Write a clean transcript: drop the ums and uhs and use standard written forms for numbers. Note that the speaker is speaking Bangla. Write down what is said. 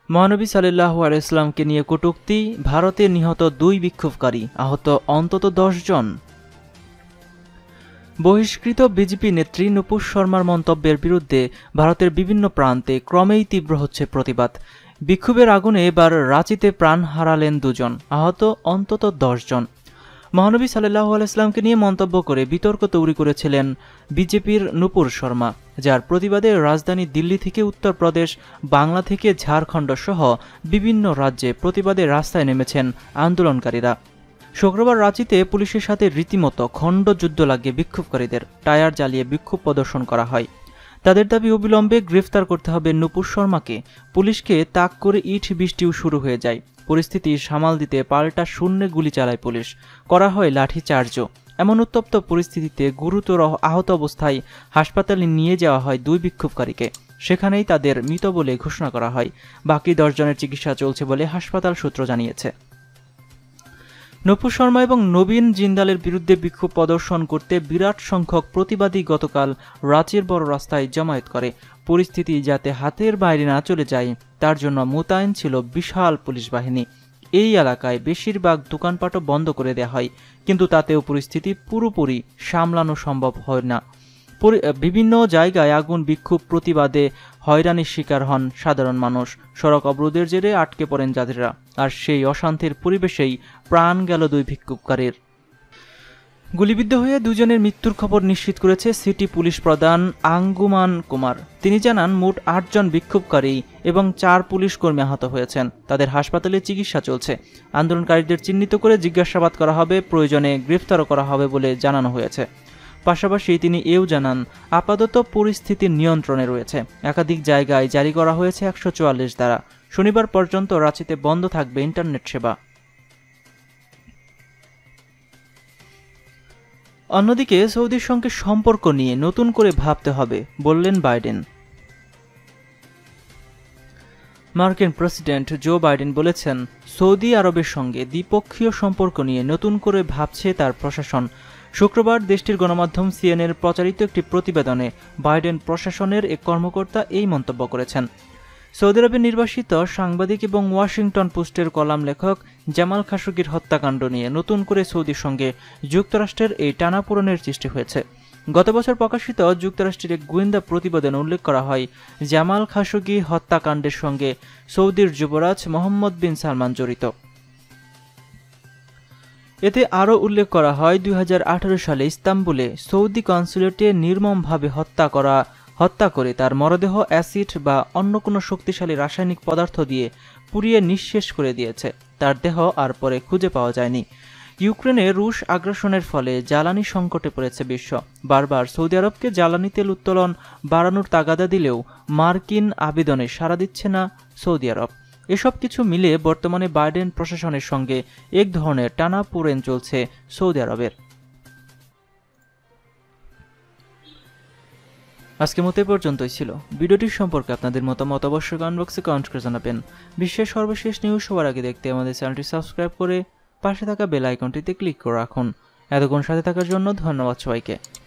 মহানবী সাল্লাল্লাহু আলাইহি ওয়াসাল্লামকে নিয়ে কটূক্তি, ভারতে নিহত 2 বিক্ষোভকারী, আহত অন্তত 10 জন। বহিষ্কৃত বিজেপি নেত্রী নুপুর শর্মার মন্তব্যের বিরুদ্ধে ভারতের বিভিন্ন প্রান্তে ক্রমেই তীব্র হচ্ছে প্রতিবাদ। বিক্ষোভের আগুনে এবার রাঁচিতে প্রাণ হারালেন 2 জন, আহত অন্তত 10 জন। মহানবী সাল্লাল্লাহু আলাইহি ওয়াসাল্লামকে নিয়ে মন্তব্য করে বিতর্ক তৈরি করেছিলেন বিজেপির নুপুর শর্মা, যার প্রতিবাদে রাজধানী দিল্লি থেকে উত্তরপ্রদেশ, বাংলা থেকে ঝাড়খণ্ড সহ বিভিন্ন রাজ্যে প্রতিবাদে রাস্তায় নেমেছেন আন্দোলনকারীরা। শুক্রবার রাঁচিতে পুলিশের সাথে রীতিমতো খণ্ডযুদ্ধ লাগিয়ে বিক্ষোভকারীদের টায়ার জ্বালিয়ে বিক্ষোভ প্রদর্শন করা হয়। তাদের দাবি অবিলম্বে গ্রেফতার করতে হবে নুপুর শর্মাকে। পুলিশকে তাক করে ইট বৃষ্টিও শুরু হয়ে যায়। পরিস্থিতি সামাল দিতে পাল্টা শূন্যে গুলি চালায় পুলিশ, করা হয় লাঠিচার্জও। এমন উত্তপ্ত পরিস্থিতিতে গুরুতর আহত অবস্থায় হাসপাতালে নিয়ে যাওয়া হয় 2 বিক্ষোভকারীকে। সেখানেই তাদের মৃত বলে ঘোষণা করা হয়। বাকি 10 জনের চিকিৎসা চলছে বলে হাসপাতাল সূত্র জানিয়েছে। নুপুর শর্মা এবং নবীন জিন্দালের বিরুদ্ধে বিক্ষোভ প্রদর্শন করতে বিরাট সংখ্যক প্রতিবাদী গতকাল রাঁচির বড় রাস্তায় জমায়েত করে। পরিস্থিতি যাতে হাতের বাইরে না চলে যায় তার জন্য মোতায়েন ছিল বিশাল পুলিশ বাহিনী। এই এলাকায় বেশিরভাগ দোকানপাটও বন্ধ করে দেওয়া হয়, কিন্তু তাতেও পরিস্থিতি পুরোপুরি সামলানো সম্ভব হয় না। বিভিন্ন জায়গায় আগুন, বিক্ষোভ, প্রতিবাদে হয়রানির শিকার হন সাধারণ মানুষ। সড়ক অবরোধের জেরে আটকে পড়েন যাত্রীরা। আর সেই অশান্তির পরিবেশেই প্রাণ গেল 2 বিক্ষোভকারীর। গুলিবিদ্ধ হয়ে 2 জনের মৃত্যুর খবর নিশ্চিত করেছে সিটি পুলিশ প্রধান আঙ্গুমান কুমার। তিনি জানান, মোট 8 জন বিক্ষোভকারী এবং 4 পুলিশ কর্মী আহত হয়েছেন। তাদের হাসপাতালে চিকিৎসা চলছে। আন্দোলনকারীদের চিহ্নিত করে জিজ্ঞাসাবাদ করা হবে, প্রয়োজনে গ্রেফতারও করা হবে বলে জানানো হয়েছে। পাশাপাশি তিনি এও জানান, আপাতত পরিস্থিতি নিয়ন্ত্রণে রয়েছে। একাধিক জায়গায় জারি করা হয়েছে 144 ধারা। শনিবার পর্যন্ত রাঁচিতে বন্ধ থাকবে ইন্টারনেট সেবা। অন্যদিকে সৌদির সঙ্গে সম্পর্ক নিয়ে নতুন করে ভাবতে হবে বললেন বাইডেন। মার্কিন প্রেসিডেন্ট জো বাইডেন বলেছেন, সৌদি আরবের সঙ্গে দ্বিপক্ষীয় সম্পর্ক নিয়ে নতুন করে ভাবছে তার প্রশাসন। শুক্রবার দেশটির গণমাধ্যম সিএনএর প্রচারিত একটি প্রতিবেদনে বাইডেন প্রশাসনের এক কর্মকর্তা এই মন্তব্য করেছেন। সৌদি আরবে নির্বাসিত সাংবাদিক এবং ওয়াশিংটন পোস্টের কলাম লেখক জামাল খাশোগির হত্যাকাণ্ড নিয়ে নতুন করে সৌদির সঙ্গে যুক্তরাষ্ট্রের এই টানাপোড়েনের সৃষ্টি হয়েছে। গত বছর প্রকাশিত যুক্তরাষ্ট্রের এক গোয়েন্দা প্রতিবেদনে উল্লেখ করা হয়, জামাল খাশোগি হত্যাকাণ্ডের সঙ্গে সৌদির যুবরাজ মোহাম্মদ বিন সালমান জড়িত। এতে আরও উল্লেখ করা হয়, 2018 সালে ইস্তাম্বুলে সৌদি কনসুলেটে নির্মমভাবে হত্যা করে তার মরদেহ অ্যাসিড বা অন্য কোনো শক্তিশালী রাসায়নিক পদার্থ দিয়ে পুড়িয়ে নিঃশেষ করে দিয়েছে। তার দেহ আর পরে খুঁজে পাওয়া যায়নি। ইউক্রেনে রুশ আগ্রাসনের ফলে জ্বালানি সংকটে পড়েছে বিশ্ব। বারবার সৌদি আরবকে জ্বালানি তেল উত্তোলন বাড়ানোর তাগাদা দিলেও মার্কিন আবেদনে সাড়া দিচ্ছে না সৌদি আরব। এসব কিছু মিলে বর্তমানে বাইডেন প্রশাসনের সঙ্গে এক ধরনের টানাপোড়েন চলছে সৌদি আরবের। আজকের মতো পর্যন্তই ছিল। ভিডিওটির সম্পর্কে আপনাদের মতামত অবশ্যই কমেন্ট বক্সে কমেন্ট করে জানাবেন। বিশ্বের সর্বশেষ নিউজ সবার আগে দেখতে আমাদের চ্যানেলটি সাবস্ক্রাইব করে পাশে থাকা বেল আইকনটিতে ক্লিক করে রাখুন। এতক্ষণ সাথে থাকার জন্য ধন্যবাদ সবাইকে।